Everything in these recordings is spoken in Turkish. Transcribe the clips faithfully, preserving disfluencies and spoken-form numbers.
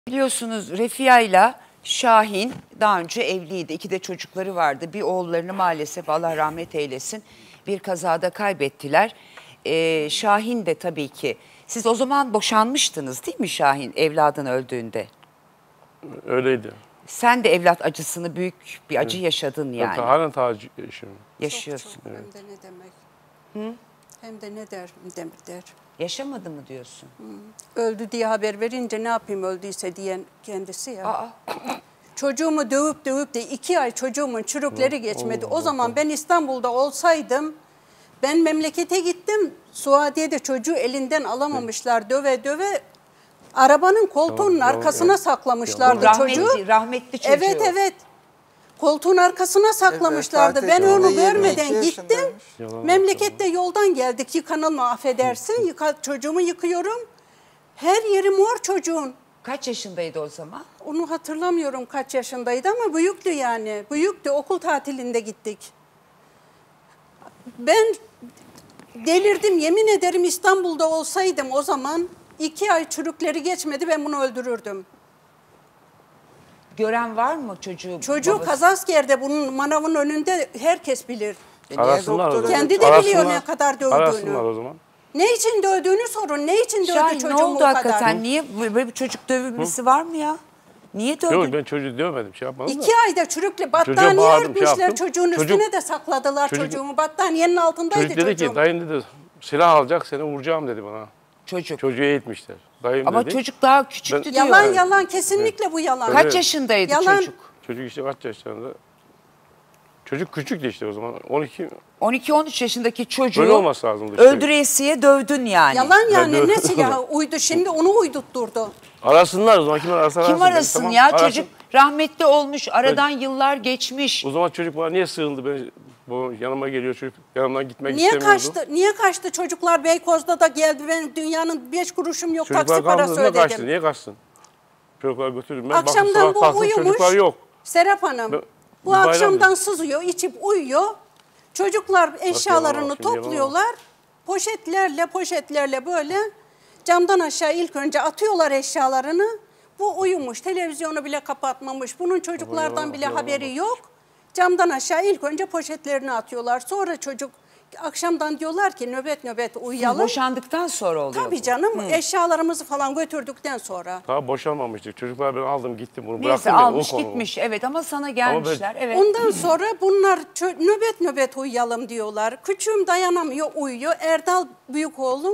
Biliyorsunuz Refia ile Şahin daha önce evliydi. İki de çocukları vardı. Bir oğullarını maalesef Allah rahmet eylesin bir kazada kaybettiler. Ee, Şahin de tabii ki. Siz o zaman boşanmıştınız değil mi Şahin evladın öldüğünde? Öyleydi. Sen de evlat acısını büyük bir acı evet. yaşadın yani. Ben halen ta yaşıyorum. Yaşıyorsun. Çok, çok. Evet. Hem de ne demek. Hı? Hem de ne der, der, der. Yaşamadı mı diyorsun? Hı. Öldü diye haber verince ne yapayım öldüyse diyen kendisi ya. Aa. Çocuğumu dövüp dövüp de iki ay çocuğumun çürükleri geçmedi. O zaman ben İstanbul'da olsaydım, ben memlekete gittim. Suadiye'de çocuğu elinden alamamışlar döve döve. Arabanın koltuğunun tamam, arkasına tamam. saklamışlardı tamam. çocuğu. Rahmetli, rahmetli çocuğu. Evet evet. Koltuğun arkasına saklamışlardı. Evet, ben onu görmeden gittim. Yalan Memlekette yalan. Yoldan geldik. Yıkanılma affedersin. Yıka, çocuğumu yıkıyorum. Her yeri mor çocuğun. Kaç yaşındaydı o zaman? Onu hatırlamıyorum kaç yaşındaydı ama büyüktü yani. Büyüktü. Okul tatilinde gittik. Ben delirdim. Yemin ederim İstanbul'da olsaydım o zaman iki ay çürükleri geçmedi ben bunu öldürürdüm. Gören var mı çocuğu? Çocuğu babası? Kazasker'de bunun manavın önünde herkes bilir. Arasınlar Kendi de Arasınlar. biliyor ne kadar dövdüğünü. Arasınlar o zaman. Ne için dövdüğünü sorun. Ne için dövdü Şahin, çocuğumu ne oldu o kadar? hakikaten? Niye böyle bir çocuk dövülmesi Hı? var mı ya? Niye dövdün? Yok ben çocuğu dövmedim şey yapmadım İki da. ayda çürükle battaniye bağırdım, örtmüşler şey çocuğun çocuk, üstüne de sakladılar çocuk, çocuğumu. Battaniyenin altındaydı çocuk dedi çocuğum. ki dayın dedi silah alacak seni vuracağım dedi bana. Çocuk. Çocuğu eğitmişler. Dayım Ama dedi. çocuk daha küçüktü Ben, diyor. Yalan yalan kesinlikle evet. bu yalan. Kaç evet. yaşındaydı yalan. çocuk? Çocuk işte kaç yaşlarında? Çocuk küçüktü işte o zaman. on iki on iki on üç yaşındaki çocuğu böyle olması lazımdı işte. Öldüresiye dövdün yani. Yalan yani ne silahı uydu şimdi onu uydurtturdu. Arasınlar o zaman kim arasın? Kim arasın tamam. ya Arasın. çocuk rahmetli olmuş aradan evet. yıllar geçmiş. O zaman çocuk bana niye sığındı ben bu yanıma geliyor çocuk yanımdan gitmek niye istemiyordu. Niye kaçtı? Niye kaçtı çocuklar Beykoz'da da geldi ben dünyanın beş kuruşum yok çocuklar taksi parası ödedim. Niye kaçtı? Niye kaçsın? Çocuklar götürdüm ben akşamdan bu uyumuş. Çocuklar yok. Serap Hanım ben, bu akşamdan sızıyor içip uyuyor. Çocuklar eşyalarını topluyorlar. Poşetlerle poşetlerle böyle camdan aşağı ilk önce atıyorlar eşyalarını. Bu uyumuş, televizyonu bile kapatmamış. Bunun çocuklardan yalan, bile yalan, haberi yalan. yok. Camdan aşağı ilk önce poşetlerini atıyorlar. Sonra çocuk akşamdan diyorlar ki nöbet nöbet uyuyalım. Hı, boşandıktan sonra oluyor. Tabii canım Hı. eşyalarımızı falan götürdükten sonra. Daha boşanmamıştık. Çocuklar ben aldım gittim bunu Neyse, bıraktım. almış gitmiş evet ama sana gelmişler. Ben, evet. Ondan sonra bunlar nöbet nöbet uyuyalım diyorlar. Küçüğüm dayanamıyor uyuyor. Erdal büyük oğlum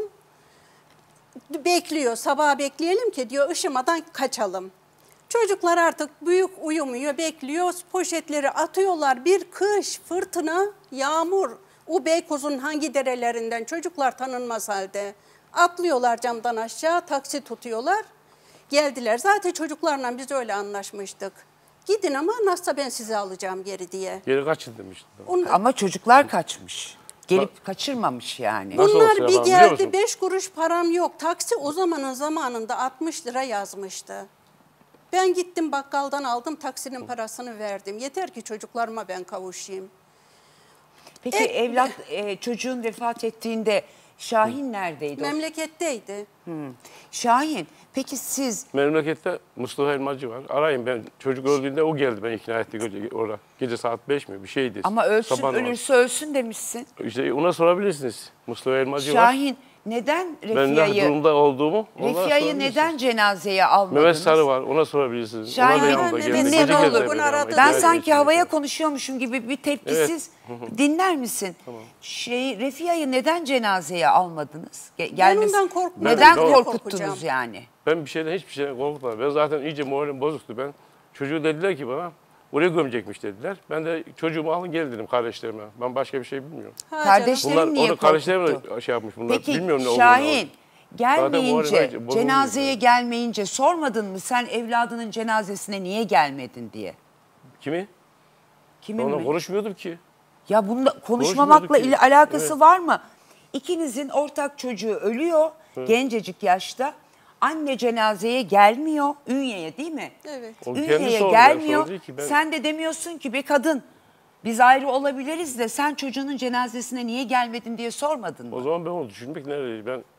bekliyor sabah bekleyelim ki diyor ışımadan kaçalım. Çocuklar artık büyük uyumuyor bekliyor poşetleri atıyorlar bir kış fırtına yağmur. O Beykoz'un hangi derelerinden çocuklar tanınmaz halde atlıyorlar camdan aşağı taksi tutuyorlar. Geldiler zaten çocuklarla biz öyle anlaşmıştık. Gidin ama nasılsa ben sizi alacağım geri diye. Geri kaçın demiştim. Ama çocuklar kaçmış. Gelip Bak, kaçırmamış yani. Bunlar bir geldi beş kuruş param yok. Taksi o zamanın zamanında altmış lira yazmıştı. Ben gittim bakkaldan aldım taksinin parasını verdim. Yeter ki çocuklarıma ben kavuşayım. Peki e, evlat e, çocuğun vefat ettiğinde Şahin neredeydi? Memleketteydi. Hmm. Şahin peki siz... Memlekette Mustafa Elmacı var. Arayın ben çocuk öldüğünde o geldi ben ikna etti orada. Gece saat beş mi bir şeydi. Ama ölsün Sabah ölürse var. ölsün demişsin. İşte ona sorabilirsiniz. Mustafa Elmacı Şahin, var. Şahin neden Refia'yı... Ben ne durumda olduğumu Refia'yı neden cenazeye almadınız? Mehmet Sarı var ona sorabilirsiniz. Şahin ne olur bunu aradı. Ben sanki havaya konuşuyormuşum gibi bir tepkisiz evet. dinler misin? Tamam. Şey, Refia'yı neden cenazeye almadınız? Gelmesi... Ben ondan korkmadım. Neden ben, korkuttunuz yani? Ben bir şeyden hiçbir şeyden korkmadım. Ben zaten iyice moralim bozuktu. Ben çocuğu dediler ki bana oraya gömecekmiş dediler. Ben de çocuğumu alın gelin dedim kardeşlerime. Ben başka bir şey bilmiyorum. Ha, Kardeşlerim bunlar, niye korkuttu? Kardeşlerim şey yapmış bunlar. Peki bilmiyorum ne Şahin gelmeyince zaten cenazeye gelmeyince sormadın mı sen evladının cenazesine niye gelmedin diye? Kimi? Kimin Onunla mi? konuşmuyordum ki. Ya bunda konuşmamakla ile alakası evet. var mı? İkinizin ortak çocuğu ölüyor evet. gencecik yaşta. Anne cenazeye gelmiyor. Ünyeye değil mi? Evet. Ünyeye gelmiyor. Ben... Sen de demiyorsun ki bir kadın biz ayrı olabiliriz de sen çocuğunun cenazesine niye gelmedin diye sormadın mı? O zaman ben onu düşünmek nerede? Ben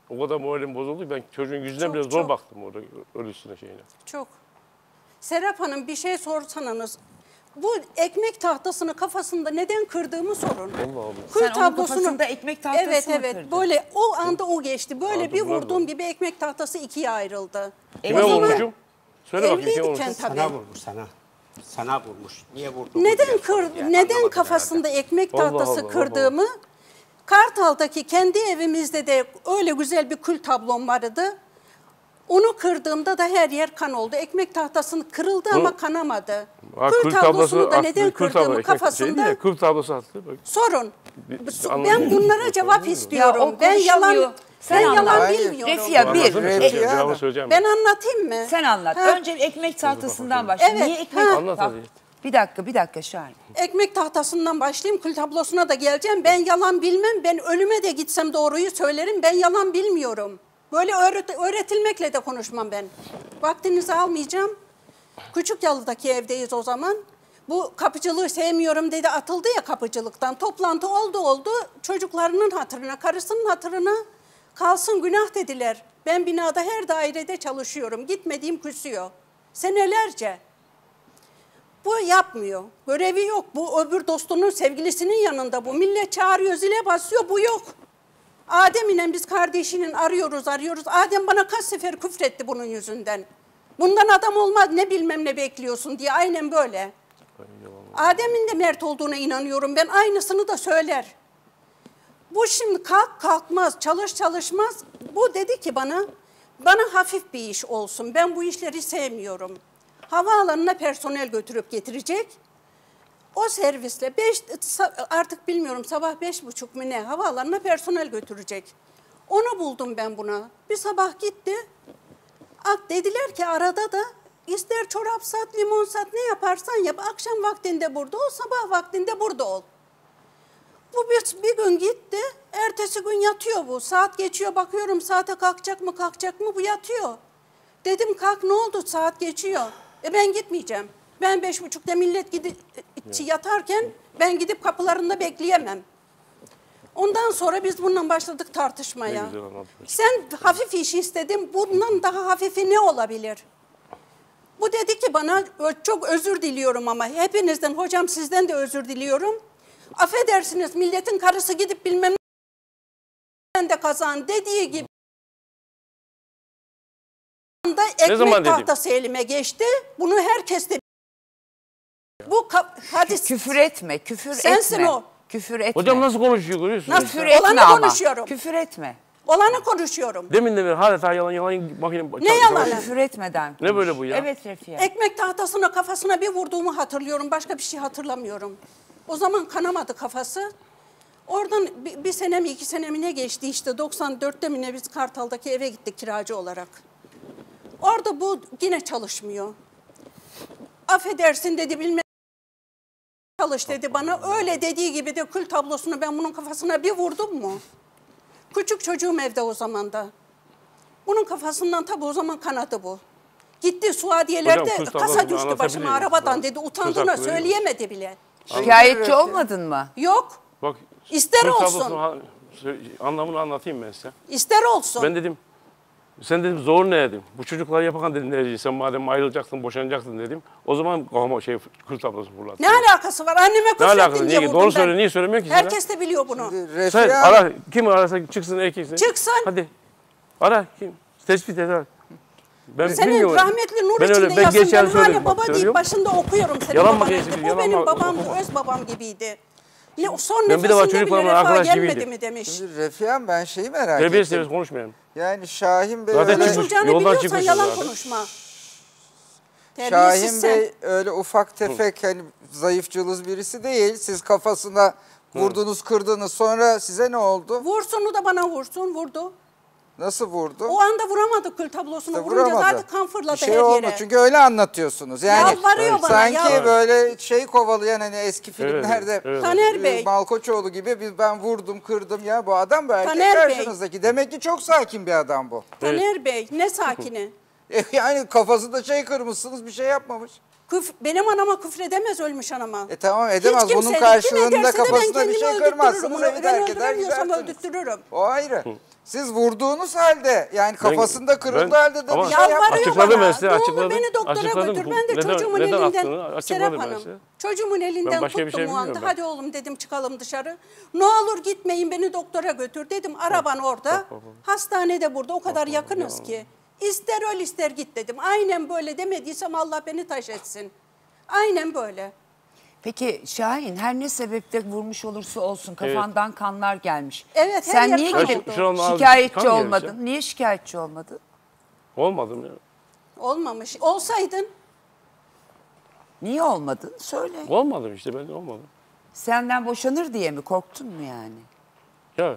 O kadar moralim bozuldu ki ben çocuğun yüzüne Çok, bile zor çok. baktım orada ölüsüne şeyine. Çok. Serap Hanım bir şey sorsanız. Bu ekmek tahtasını kafasında neden kırdığımı sorun. Allah Allah. Kül Sen onun kafasında ekmek tahtası evet, mı evet. kırdın? Böyle o anda o geçti. Böyle Anladım, bir bravo. vurduğum gibi ekmek tahtası ikiye ayrıldı. Kime O zaman vurmuşum? Söyle bakayım kime evliydikken vurmuşum? tabii. Sana vurmuş sana. Sana vurmuş. Niye vurdu? Neden kır, neden kafasında ekmek Allah tahtası Allah, kırdığımı Kartal'daki kendi evimizde de öyle güzel bir kül tablom vardı. Onu kırdığımda da her yer kan oldu. Ekmek tahtasını kırıldı ama kanamadı. Ha, kül tablosunu da attı, neden kül tablo, kırdığımı ekmek kafasında şeydi ya, kül tablosu attı. Bak. sorun. Bir- Ben anladım. bunlara cevap Ya istiyorum. o ben yalan konuşamıyor. Sen ben yalan anlat. Hayır. bilmiyorum. Refia bir. Anladın mı? Refia Cevabı Hanım. söyleyeceğim. Ben anlatayım mı? Sen anlat. Ha. Önce ekmek tahtasından başla. Evet, Niye ekmek ha. Anlat hadi. Bir dakika, bir dakika Şahin. Ekmek tahtasından başlayayım, kül tablosuna da geleceğim. Ben yalan bilmem, ben ölüme de gitsem doğruyu söylerim. Ben yalan bilmiyorum. Böyle öğret öğretilmekle de konuşmam ben. Vaktinizi almayacağım. Küçük Yalı'daki evdeyiz o zaman. Bu kapıcılığı sevmiyorum dedi, atıldı ya kapıcılıktan. Toplantı oldu oldu, çocuklarının hatırına, karısının hatırına kalsın günah dediler. Ben binada her dairede çalışıyorum, gitmediğim küsüyor. Senelerce. Bu yapmıyor. Görevi yok. Bu öbür dostunun sevgilisinin yanında bu. Millet çağırıyor, zile basıyor, bu yok. Adem ile biz kardeşinin arıyoruz, arıyoruz. Adem bana kaç sefer küfretti bunun yüzünden. Bundan adam olmaz, ne bilmem ne bekliyorsun diye. Aynen böyle. Adem'in de mert olduğuna inanıyorum. Ben aynısını da söyler. Bu şimdi kalk kalkmaz, çalış çalışmaz. Bu dedi ki bana, bana hafif bir iş olsun. Ben bu işleri sevmiyorum. Havaalanına personel götürüp getirecek. O servisle beş, artık bilmiyorum sabah beş buçuk mu ne havaalanına personel götürecek. Onu buldum ben buna. Bir sabah gitti. Ak dediler ki arada da ister çorap sat, limon sat, ne yaparsan yap. Akşam vaktinde burada ol, sabah vaktinde burada ol. Bu bir, bir gün gitti. Ertesi gün yatıyor bu. Saat geçiyor, bakıyorum saate kalkacak mı kalkacak mı, bu yatıyor. Dedim kalk, ne oldu, saat geçiyor. E ben gitmeyeceğim. Ben beş buçukta millet gidip yatarken ben gidip kapılarında bekleyemem. Ondan sonra biz bununla başladık tartışmaya. Ne güzel anlatmışsın. Sen hafif iş istedin, bundan daha hafifi ne olabilir? Bu dedi ki bana, çok özür diliyorum ama hepinizden, hocam sizden de özür diliyorum. Affedersiniz, milletin karısı gidip bilmem ne de kazan dediği gibi. Da ekmek tahtası elime geçti. Bunu herkes de bu hadis. Küfür etme, küfür Sensin etme. o. Küfür etme. Hocam nasıl konuşuyor görüyorsun? Nasıl? Küfür Olanı etme ama. konuşuyorum. Küfür etme. Olanı konuşuyorum. Demin de bir hala yalan yalan makine. Ne yalanı? Küfür etmeden konuş. Ne böyle bu ya? Evet Refia. Ekmek tahtasına kafasına bir vurduğumu hatırlıyorum. Başka bir şey hatırlamıyorum. O zaman kanamadı kafası. Oradan bir, bir sene mi iki sene mi ne geçti işte doksan dörtte mi ne biz Kartal'daki eve gittik kiracı olarak. Orada bu yine çalışmıyor. Affedersin dedi, bilmem çalış dedi bana. Öyle dediği gibi de kül tablosunu ben bunun kafasına bir vurdum mu? Küçük çocuğum evde o zaman da. Bunun kafasından tabii o zaman kanadı bu. Gitti Suadiye'lerde Hocam, kül kasa tablosunu düştü anlatabilir başıma miyim? arabadan dedi. Utandığına hakkı veriyor söyleyemedi bile. Şikayetçi olmadın mı? Yok. Bak, İster kül olsun. tablosunu ha- söyle- anlamını anlatayım ben size. İster olsun. Ben dedim, sen dedim zor ne dedim. Bu çocuklar yapakan dedim nereci. Sen madem ayrılacaksın, boşanacaksın dedim. O zaman kafama şey kül tablosu fırlattı. Ne alakası var? Anneme Ne alakası? küfrettin Niye? diye Doğru vurdum söyle, ben. niye söylemiyor ki sana? Herkes de biliyor bunu. Refia Sen Hanım, ara, kim ararsa çıksın erkeksin. Çıksın. Hadi. Ara, kim? Tespit et. Ara. Ben Senin bilmiyorum. rahmetli nur Ben içinde öyle- ben yazın. geçen Ben söyledim, hala bak, baba deyip söylüyorum. başında okuyorum senin Yalan babanı. makinesi, Bu yalan benim ma- babamdı, okuma. öz babam gibiydi. Ne, son Ben bir de var nefesinde bile çocuklarımla refah arkadaş gelmedi gibiydi. mi demiş. şimdi Refia Hanım, ben şeyi merak Terbiyesiz ettim. terbiyesiz konuşmayalım. Yani Şahin Bey Zaten öyle, çıkmış. Konuşacağını Yoldan biliyorsan çıkmışız yalan zaten. konuşma. Şahin Terbiyesiz sen. Bey öyle ufak tefek hani zayıf cılız birisi değil. Siz kafasına vurdunuz, kırdınız. Sonra size ne oldu? Vursun da bana vursun, vurdu. Nasıl vurdu? O anda vuramadı kül tablosunu. İşte Vurunca vuramadı. zaten kan fırladı Bir şey her olmadı yere. çünkü öyle anlatıyorsunuz. Yani Yalvarıyor bana, sanki yalvar- böyle şey kovalayan hani eski filmlerde Evet, evet. Taner e, Bey. Malkoçoğlu gibi biz ben vurdum, kırdım ya bu adam bu erkek Taner Bey. karşınızdaki. Demek ki çok sakin bir adam bu. Taner Bey ne sakini. E, yani kafasında şey kırmışsınız, bir şey yapmamış. Küf, benim anama küfredemez ölmüş anama. E tamam edemez. Hiç kimse Bunun kim karşılığında ederse de ben kafasında bir şey kendimi kırmazsınız. öldürtürüm. Evi Ben terk eder öldüremiyorsam gidersiniz. öldürtürüm. O ayrı. Siz vurduğunuz halde yani kafasında kırıldı ben- halde de ama- bir şey yapmamış. Yalvarıyor Açıkladım bana. ben size, Ne olur açıkladım. beni doktora Açıkladım. götür. Ben de Neden- çocuğumun neden elinden, attığını açıkladım Serap ben Hanım, size. çocuğumun elinden Ben başka bir tuttum şey o anda. bilmiyorum ben. Hadi oğlum dedim çıkalım dışarı. Ne olur gitmeyin beni doktora götür dedim. Araban orada. Hastane de burada. O kadar yakınız ki. İster öl ister git dedim. Aynen böyle demediysem Allah beni taş etsin. Aynen böyle. Peki Şahin, her ne sebepte vurmuş olursa olsun kafandan kanlar gelmiş. Evet, her Sen yer niye kan gidip oldu. Şu an ağzı- şikayetçi kan gelmiş olmadın? ya. Niye şikayetçi olmadın? Olmadım ya. Olmamış. Olsaydın Niye olmadın? Söyle. Olmadım işte, ben olmadım. Senden boşanır diye mi? Korktun mu yani? Ya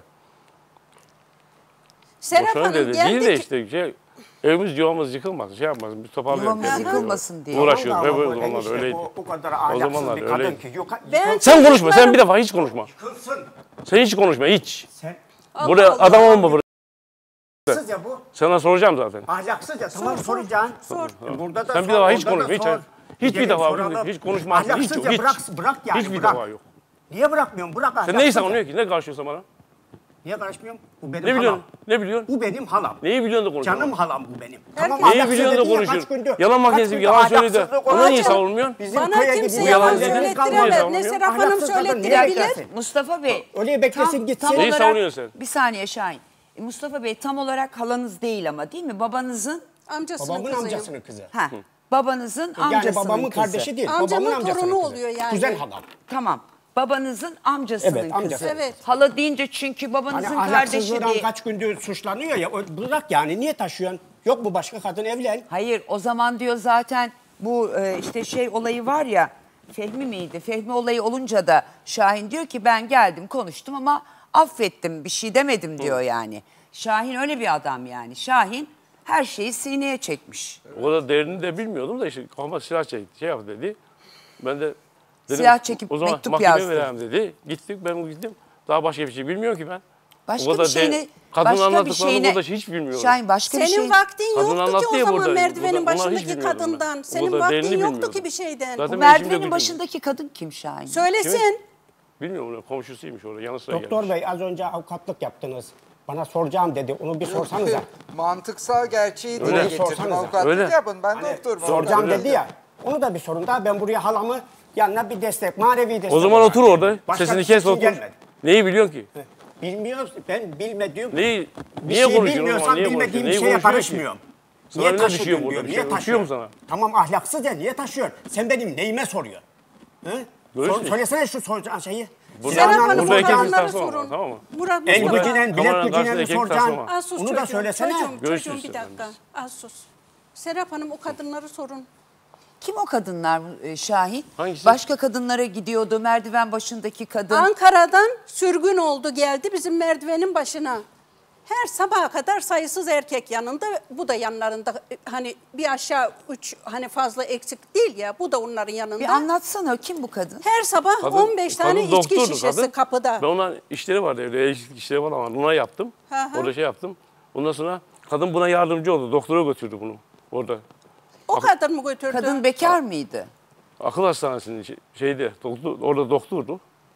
Serap boşanın Hanım dedi. geldi Değil de ki- işte şey, evimiz yuvamız yıkılmasın, şey yapmasın, bir toparlayalım. Yuvamız kendimizi. yıkılmasın diye. Uğraşıyoruz. Vallahi Ve böyle böyle zamanlar işte öyleydi. O, o kadar O ahlaksız zamanlar bir kadın öyleydi. ki. Yok, Ben Sen konuşma, sen çocuklarım- bir defa hiç konuşma. Yıkılsın. Sen hiç konuşma, hiç. Sen Buraya Allah adam Allah. olma buraya. ahlaksız ya bu. Sana soracağım zaten. Ahlaksız ya. Tamam soracaksın. Sor. E, Burada da Sen bir sor, defa hiç orada da konuşma, hiç- sor. hiçbir Gelin defa soralım. hiç konuşmazsın, hiç Ahlaksız yok, ya, hiç. bırak, bırak yani. Hiçbir bırak. defa yok. Niye bırakmıyorsun? Bırak Sen ahlaksız neyi ya. savunuyorsun ki? Ne karşıyorsun bana? Niye karışmıyorum? Bu benim Ne biliyorsun? halam. Ne biliyorsun? Bu benim halam. Neyi biliyorsun da konuşuyorsun? Canım halam bu benim. Herkes- Neyi ahlaksız biliyorsun da dedin ya, konuşuyorsun? kaç gündür- Yalan kaç makinesi bir gündür yalan söyledi. ahlaksızlık Onu niye olacak. savunmuyorsun? Bizim Bana köye kimse gidiyor. yalan yalan dediniz, söylettiremez. kalmayın. Ne Serap Hanım Ahlaksız kadın nereye söylettirebilir. gidersin? Mustafa Bey. Oraya beklesin gitsin. Tam Neyi olarak, savunuyorsun sen? bir saniye Şahin. E, Mustafa Bey tam olarak halanız değil ama değil mi? Babanızın, Amcasının Babamın kızıyım. amcasının kızı. ha, babanızın Yani amcasının babamın kızı. kardeşi değil. Amcamın babamın amcasının torunu kızı. oluyor yani. Güzel halam. Tamam. Babanızın amcasının Evet, kızı. amcası. Evet. Hala deyince çünkü Hani babanızın kardeşi ahlaksızlığından diye. kaç gündür suçlanıyor ya. o- Bırak yani, niye taşıyorsun? Yok mu başka kadın, evlen. Hayır, o zaman diyor zaten bu e, işte şey olayı var ya, Fehmi miydi? Fehmi olayı olunca da Şahin diyor ki ben geldim konuştum ama affettim, bir şey demedim diyor yani. Şahin öyle bir adam yani. Şahin her şeyi sineye çekmiş. O kadar değerini de bilmiyordum da işte kafama silah çekti, şey yaptı dedi. Ben de dedim, Silah çekip o zaman mektup mahkemeye yazdı. verelim dedi. Gittik, ben gittim. Daha başka bir şey bilmiyorum ki ben. Başka O kadar bir şeyini, de- kadının başka bir anlattıklarını şeyine, burada hiç bilmiyorum. Şahin başka bir Senin şey. vaktin Kadın yoktu ki anlattı o ya zaman burada. merdivenin Burada- onlar hiç başındaki bilmiyordum ben. kadından. O Senin kadar vaktin değerini yoktu bilmiyordum. ki bir şeyden. Zaten Bu ben şimdi merdivenin bildim. başındaki kadın kim Şahin? Söylesin. Bilmiyorum, onun komşusuymuş orada, yanı sıra Doktor gelmiş. Bey, az önce avukatlık yaptınız. Bana soracağım dedi. Onu bir sorsanıza. Mantıksal gerçeği dile Öyle. getirdim. Sorsanıza. Avukatlık Öyle. yapın. Ben Hani doktorum. soracağım avukat dedi ya. Onu da bir sorun daha. Ben buraya halamı yanına bir destek, manevi destek. O zaman olarak otur orada, Başka sesini bir şey kes için otur. gelmedim. Neyi biliyorsun ki? Bilmiyorum, ben bilmediğim, Neyi, bir niye şey konuşuyorsun? bilmiyorsam ama, niye bilmediğim konuşuyorsun? bir Neyi şeye konuşuyorsun ki? karışmıyorum. Sana Niye ne taşıyorsun düşüyor diyor, burada? Bir niye şey taşıyor? düşüyor mu sana? Tamam ahlaksız ya, niye taşıyorsun? Sen benim neyime soruyorsun? He? Böyle Sor, şey. söylesene şu soracağın şeyi. Burada- Serap Silahını Hanım burada o ekmek kadınları istersen sorun. olmaz, tamam mı? Murat El Mustafa. gücüyle, bilek Kameranın gücüyle mi karşısında soracaksın? ekmek Az sus Onu çocuğum, da söylesene. Çocuğum, Göğüs çocuğum bir üstü dakika. yalnız. Az sus. Serap Hanım o kadınları sorun. Kim o kadınlar e, Şahin? Hangisi? Başka kadınlara gidiyordu, merdiven başındaki kadın. Ankara'dan sürgün oldu geldi bizim merdivenin başına. Her sabaha kadar sayısız erkek yanında, bu da yanlarında, hani bir aşağı üç hani fazla eksik değil ya, bu da onların yanında. Bir anlatsana, kim bu kadın? Her sabah Kadın- on beş tane kadın içki doktordu şişesi kadın. kapıda. Ben ona işleri vardı evde, elektrik işleri var ama ona yaptım. Hı hı. Orada şey yaptım. Ondan sonra kadın buna yardımcı oldu. Doktora götürdü bunu orada. O kadın mı götürdü? Kadın bekar mıydı? Akıl hastanesinin şey- şeyde, doktor, orada doktordu.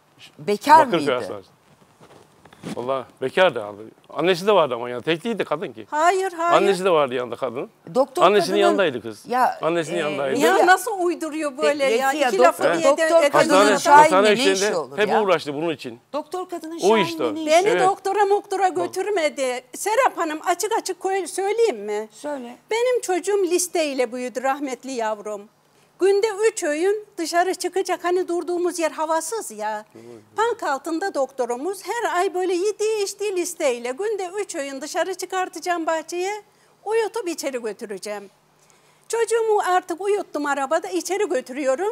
Bekar Bakırköy mıydı? Hastanesi. Vallahi bekardı abi. Annesi de vardı ama yani tek değildi kadın ki. Hayır hayır. Annesi de vardı yanında kadının. Doktor Annesinin kadının- yanındaydı kız. Ya, Annesinin e, yanındaydı. Ya Ya- nasıl uyduruyor böyle ya? Refiye, İki dok- lafı He? bir Doktor ede, kadının edemeden- Şahin'le hastane ne işlerinde işi olur hep ya? uğraştı bunun için. Doktor kadının O Şahin'le işte. ne işi? Beni Evet. doktora moktora götürmedi. Serap Hanım açık açık koy- söyleyeyim mi? Söyle. Benim çocuğum listeyle büyüdü rahmetli yavrum. Günde üç öğün dışarı çıkacak, hani durduğumuz yer havasız ya. Pank altında doktorumuz her ay böyle yediği içtiği listeyle günde üç öğün dışarı çıkartacağım bahçeye, uyutup içeri götüreceğim. Çocuğumu artık uyuttum arabada, içeri götürüyorum.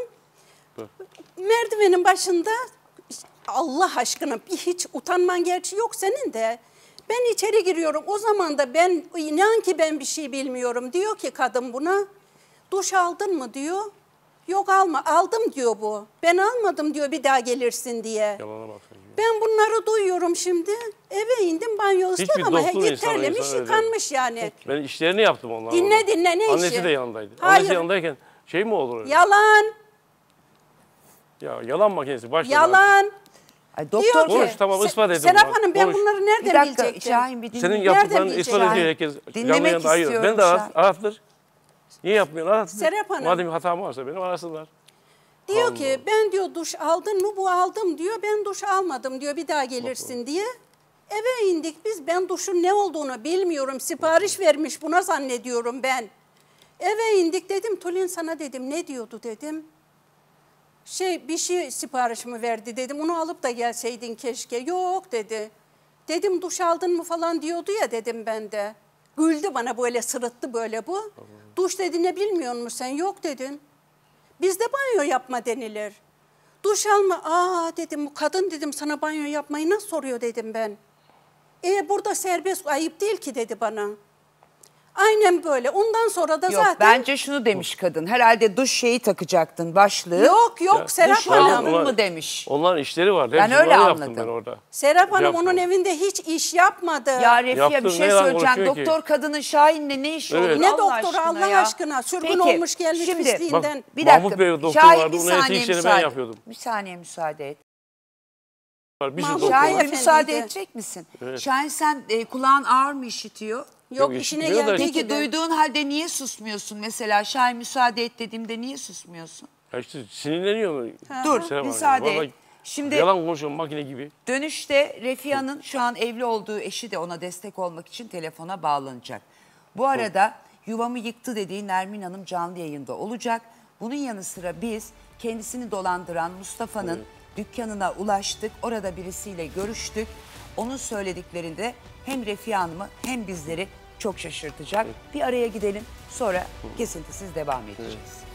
Merdivenin başında Allah aşkına bir hiç utanman gerçi yok senin de. Ben içeri giriyorum. O zaman da ben inan ki ben bir şey bilmiyorum. Diyor ki kadın buna, duş aldın mı diyor. Yok alma, aldım diyor bu. Ben almadım diyor bir daha gelirsin diye. Yalana bak. Ben bunları duyuyorum şimdi. Eve indim, banyo ıslak Hiçbir ama doktor he- insanı terlemiş, insan öyle yıkanmış yani. Ben işlerini yaptım onların. Dinle, orada. dinle, ne Annesi işi? de yanındaydı. Hayır. Annesi yanındayken şey mi olur? Ya, Yalan, yalan makinesi başladı. yalan. Ay, Diyor doktor ki, Konuş, tamam, Se- ispat edin Serap bunu. Hanım ben Konuş. bunları bir nereden dakika bilecektim? Şahin bir dinle. Senin Nereden yaptıklarını bilecek? ispat ediyor Şahin, herkes. dinlemek Canlı yayında ayırıyor. istiyorum Ben de arat, Şahin. arattır. Niye yapmıyorsun? Arattır. Serap Hanım. Madem hatam varsa benim arasınlar. Diyor Allah. ki ben diyor duş aldın mı? Bu aldım diyor. Ben duş almadım diyor, bir daha gelirsin diye. Eve indik biz, ben duşun ne olduğunu bilmiyorum. Sipariş vermiş buna zannediyorum ben. Eve indik, dedim Tülin sana dedim ne diyordu dedim. Şey bir şey sipariş mi verdi dedim, onu alıp da gelseydin keşke. Yok dedi. Dedim duş aldın mı falan diyordu ya dedim ben de. Güldü bana, böyle sırıttı böyle bu. Duş dedi, ne bilmiyor musun sen? Yok dedim. Bizde banyo yapma denilir. Duş alma. Aa dedim, bu kadın dedim sana banyo yapmayı nasıl soruyor dedim ben. E burada serbest, ayıp değil ki dedi bana. Aynen böyle. Ondan sonra da Yok zaten... bence şunu demiş kadın. Herhalde duş şeyi takacaktın, başlığı. Yok yok Serap Duş Hanım. aldın Onlar- mı demiş. Onların işleri var. Ben Hepsini öyle orada anladım. yaptım ben orada. Serap Hanım Yapma. onun evinde hiç iş yapmadı. Ya Refiye Yaptın, bir şey ne lan söyleyeceğim. konuşuyor ki? Doktor kadının Şahin'le ne işi Evet. olur Ne Allah doktoru aşkına Allah ya? aşkına? Sürgün Peki, olmuş gelmiş şimdi, pisliğinden. Bak, Bir dakika. Mahmut Bey doktor Şahin, vardı, bir onun eski saniye işlerini ben müsaade. yapıyordum. Bir saniye müsaade et. Bir sürü Mahmut doktor Şahin var. bir müsaade Efendiydi. edecek misin? Evet. Şahin sen e, kulağın ağır mı işitiyor? Yok Yok, işine işitmiyor da- geldiği Peki gibi. duyduğun halde niye susmuyorsun? Mesela Şahin müsaade et dediğimde niye susmuyorsun? Ya işte sinirleniyor mu? Dur Serap Hanım? müsaade et. Vallahi Şimdi Yalan konuşuyor makine gibi. dönüşte Refia'nın şu an evli olduğu eşi de ona destek olmak için telefona bağlanacak. Bu arada yuvamı yıktı dediği Nermin Hanım canlı yayında olacak. Bunun yanı sıra biz kendisini dolandıran Mustafa'nın dükkanına ulaştık. Orada birisiyle görüştük. Onun söylediklerinde hem Refia Hanım'ı hem bizleri çok şaşırtacak. Bir araya gidelim, sonra kesintisiz devam edeceğiz.